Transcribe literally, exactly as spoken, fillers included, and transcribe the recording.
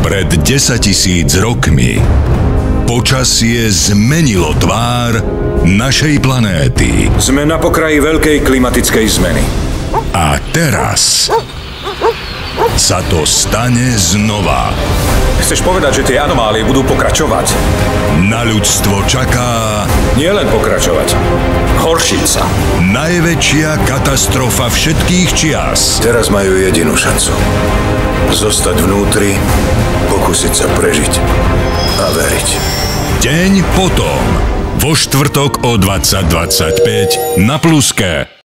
Pred desaťtisíc rokmi počasie zmenilo tvár našej planéty. Sme na pokraji veľkej klimatickej zmeny. A teraz sa to stane znova. Chceš povedať, že tie anomálie budú pokračovať? Na ľudstvo čaká Nie len pokračovať, horšiť sa. najväčšia katastrofa všetkých čias. Teraz majú jedinú šancu. Zostať vnútri, pokúsiť sa prežiť a veriť. Deň potom. Vo štvrtok o dvadsať dvadsaťpäť na Pluske.